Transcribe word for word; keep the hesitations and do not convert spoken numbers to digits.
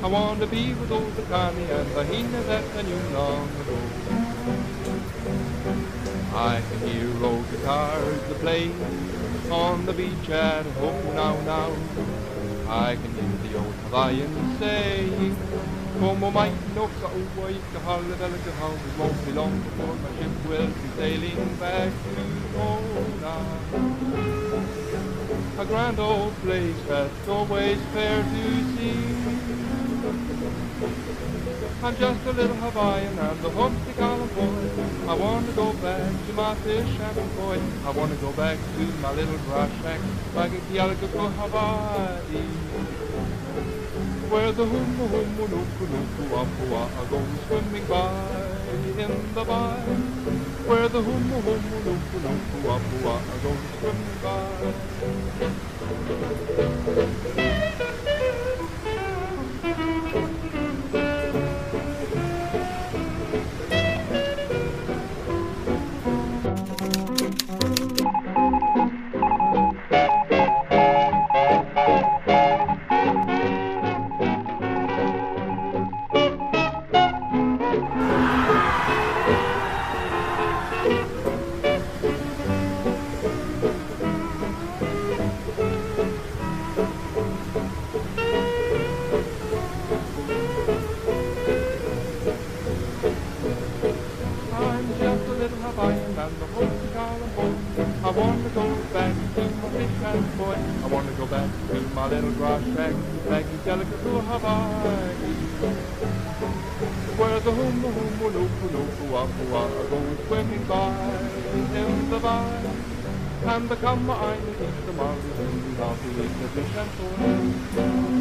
I want to be with old Connie and the hyenas that I knew long ago. I can hear old guitars that play on the beach at home now, now. I can hear the old Hawaiians say, como mai no ka uwa I ka halavela how it won't be long before my ship will be sailing back to Mona. A grand old place that's always fair to see. I'm just a little Hawaiian and the homesick island boy. I want to go back to my fish and boy. I want to go back to my little grass shack back in Kealakekua, Hawaii, where the humu humu nuku nuku apua go swimming by in the bay, where the humu humu nuku nuku apua go swimming by. And the homesick island boy. I want to go back to my fish and boy. I want to go back to my little grass shack back in Kealakekua, Hawaii, where the humu humu nuku nuku apua go swimming by in the bay, and the kama aina eat the marley and the fish and boy.